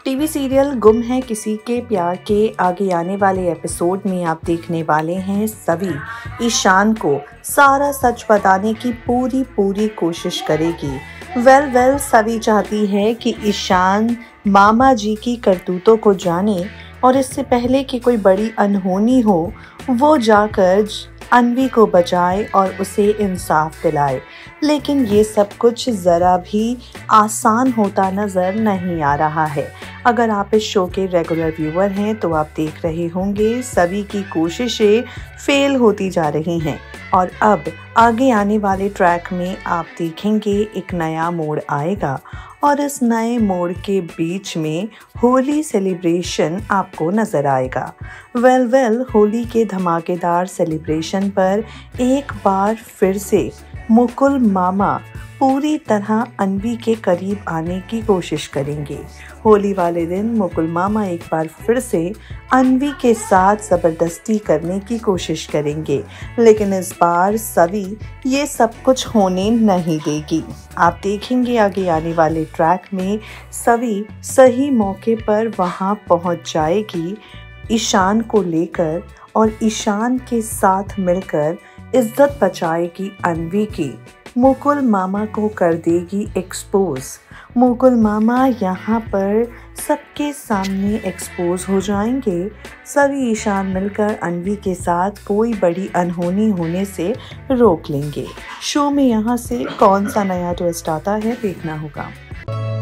TV serial गुम है किसी के प्यार के आगे आने वाले एपिसोड में आप देखने वाले हैं सभी ईशान को सारा सच बताने की पूरी कोशिश करेगी। सभी चाहती है कि ईशान मामा जी की करतूतों को जाने और इससे पहले कि कोई बड़ी अनहोनी हो वो जाकर अन्वी को बचाए और उसे इंसाफ दिलाए। लेकिन ये सब कुछ ज़रा भी आसान होता नज़र नहीं आ रहा है। अगर आप इस शो के रेगुलर व्यूअर हैं तो आप देख रहे होंगे सभी की कोशिशें फेल होती जा रही हैं और अब आगे आने वाले ट्रैक में आप देखेंगे एक नया मोड़ आएगा और इस नए मोड़ के बीच में होली सेलिब्रेशन आपको नज़र आएगा। होली के धमाकेदार सेलिब्रेशन पर एक बार फिर से मुकुल मामा पूरी तरह अन्वी के करीब आने की कोशिश करेंगे। होली वाले दिन मुकुल मामा एक बार फिर से अन्वी के साथ ज़बरदस्ती करने की कोशिश करेंगे, लेकिन इस बार सभी ये सब कुछ होने नहीं देगी। आप देखेंगे आगे आने वाले ट्रैक में सभी सही मौके पर वहां पहुंच जाएगी ईशान को लेकर और ईशान के साथ मिलकर इज्जत बचाएगी अन्वी की। मुकुल मामा को कर देगी एक्सपोज। मुकुल मामा यहाँ पर सबके सामने एक्सपोज हो जाएंगे। सभी ईशान मिलकर अन्वी के साथ कोई बड़ी अनहोनी होने से रोक लेंगे। शो में यहाँ से कौन सा नया ट्विस्ट आता है देखना होगा।